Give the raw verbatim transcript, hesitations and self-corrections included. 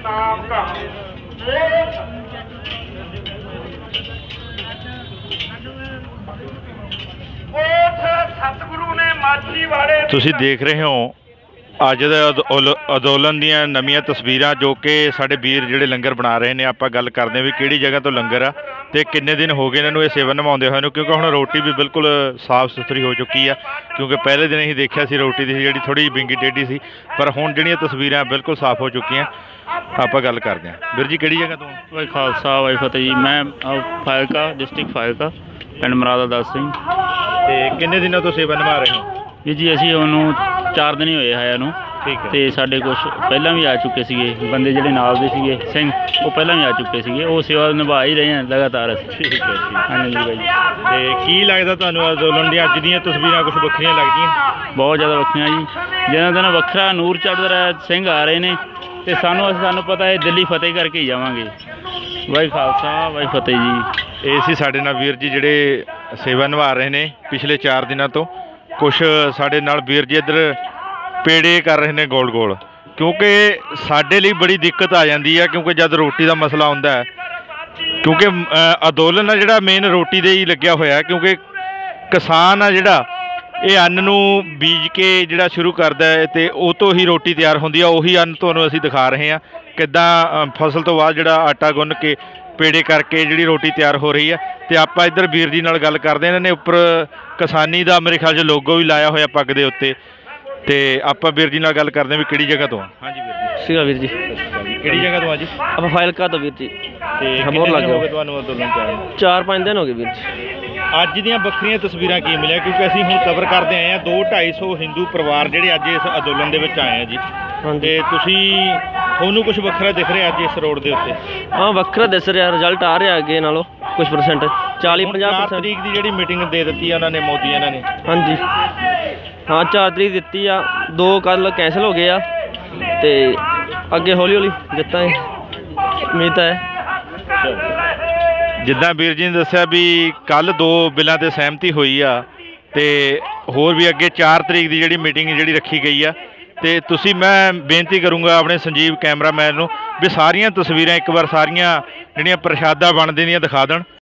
ਤੁਸੀਂ ਦੇਖ ਰਹੇ ਹੋ ਅੱਜ ਦੇ ਅੰਦੋਲਨ ਦੀਆਂ ਨਵੀਆਂ ਤਸਵੀਰਾਂ जो कि साढ़े वीर ਜਿਹੜੇ लंगर बना रहे हैं। ਆਪਾਂ ਗੱਲ ਕਰਦੇ ਵੀ ਕਿਹੜੀ ਜਗ੍ਹਾ ਤੋਂ लंगर आ ਤੇ ਕਿੰਨੇ दिन हो गए इन्हों ये सेवा निभाते हुए, क्योंकि ਹੁਣ रोटी भी बिल्कुल साफ सुथरी हो चुकी है। क्योंकि पहले दिन ही देखा सी रोटी की जी थोड़ी बिंगी टेढ़ी सी, पर हुण ਜਿਹੜੀਆਂ तस्वीरां बिल्कुल साफ हो चुकी हैं। ਆਪਾਂ ਗੱਲ ਕਰਦੇ हैं। ਵੀਰ जी ਕਿਹੜੀ जगह तो? भाई खालसा भाई फतेह जी। मैं फायलका डिस्ट्रिक्ट फायलका पिंड मरादा दास सिंह। ਤੇ ਕਿੰਨੇ ਦਿਨਾਂ ਤੋਂ सेवा निभा रहे हो? जी जी असीं ਉਹਨੂੰ चार दिन ही होए आया ਨੂੰ। ठीक है। ਤੇ ਸਾਡੇ ਕੁਛ ਪਹਿਲਾਂ ਵੀ ਆ ਚੁੱਕੇ ਸੀਗੇ ਬੰਦੇ ਜਿਹੜੇ ਨਾਲ ਦੇ ਸੀਗੇ ਸਿੰਘ, ਉਹ ਪਹਿਲਾਂ ਵੀ ਆ ਚੁੱਕੇ ਸੀਗੇ, ਉਹ ਸੇਵਾ ਨਿਭਾ ਹੀ ਰਹੇ ਆ ਲਗਾਤਾਰ ਅਸੀਂ। ਠੀਕ ਹੈ ਜੀ। ਹਾਂਜੀ ਬਾਈ ਜੀ। ਤੇ ਕੀ ਲੱਗਦਾ ਤੁਹਾਨੂੰ ਅੰਦੋਲਨ ਦੀਆਂ ਅੱਜ ਦੀਆਂ ਤਸਵੀਰਾਂ ਕੁਝ ਵੱਖਰੀਆਂ ਲੱਗਦੀਆਂ? ਬਹੁਤ ਜ਼ਿਆਦਾ ਵੱਖਰੀਆਂ ਜੀ। ਦਿਨੋਂ ਦਿਨ ਵੱਖਰਾ ਨੂਰ ਚੜ੍ਹਦਾ ਰਿਹਾ, ਸਿੰਘ ਆ ਰਹੇ ਨੇ ਤੇ ਸਾਨੂੰ ਸਾਨੂੰ ਪਤਾ ਹੈ ਦਿੱਲੀ ਫਤਿਹ ਕਰਕੇ ਹੀ ਜਾਵਾਂਗੇ। ਵਾਹਿ ਖਾਲਸਾ ਵਾਹਿ ਫਤਿਹ ਜੀ। ਇਹ ਸੀ ਸਾਡੇ ਨਾਲ ਵੀਰ ਜੀ ਜਿਹੜੇ ਸੇਵਾ ਨਿਭਾ ਰਹੇ ਨੇ ਪਿਛਲੇ ਚਾਰ ਦਿਨਾਂ ਤੋਂ। ਕੁਛ ਸਾਡੇ ਨਾਲ ਵੀਰ ਜੀ ਇੱਧਰ पेड़े कर रहे हैं गोल गोल, क्योंकि साढ़े लिए बड़ी दिक्कत आ जाती है। क्योंकि जब रोटी का मसला होंदा है, क्योंकि अंदोलन है जिहड़ा मेन रोटी दे ही लग्या होया। क्योंकि किसान आ जिहड़ा ये अन्न नूं बीज के जिहड़ा शुरू करदा है ते उह तों ही रोटी तैयार होंदी है। उही अन्न तुहानूं असीं दिखा रहे हैं किद्दां फसल तो बाद जिहड़ा आटा गुन्न के पेड़े करके जिहड़ी रोटी तैयार हो रही है। तो आप इधर वीर जी नाल गल करदे, इन्हां ने उपर किसानी का मेरे ख्याल च लोगो भी लाया होया पग दे उत्ते। तो आप वीर जी नाल गल करते हैं भी किहड़ी जगह तो? हाँ जी वीर जी। सीगा वीर जी। किहड़ी जगह तो? जी आप फाइलका तो वीर जी। बहुत लग गए तुहानूं अंदोलन च? चार पाँच दिन हो गए वीर जी। अज दीयां बखरीआं तस्वीरां की मिलिਆ? क्योंकि असीं हुण कवर करते आए हैं दो ढाई सौ हिंदू परिवार जिहड़े अज इस अंदोलन दे विच आए हैं जी। ते तुसीं तुहानूं कुछ वखरा दिख रिहा अज इस रोड दे उत्ते? हाँ वखरा दिस रिहा, रिजल्ट आ रहा अगे नालों कुछ परसेंट चाली पंजाह परसेंट। तरीक की जिहड़ी मीटिंग दे दित्ती उन्होंने मोदी इन्हां ने? हाँ जी हाँ चार तरीक दित्ती आ, दो कल कैंसल हो गए आ ते अगे हौली हौली जित्ता है उम्मीद है। जिद्दां वीर जी ने दस्सिया भी कल दो बिलों ते सहमति हुई आ ते होर भी अगे चार तरीक की जिहड़ी मीटिंग जिहड़ी रखी गई आ। ते तुसी मैं बेनती करूँगा अपने संजीव कैमरामैन नूं भी सारियां तस्वीरां एक बार सारियां जिहड़ियां प्रशादा बनदे दियां दिखा देण।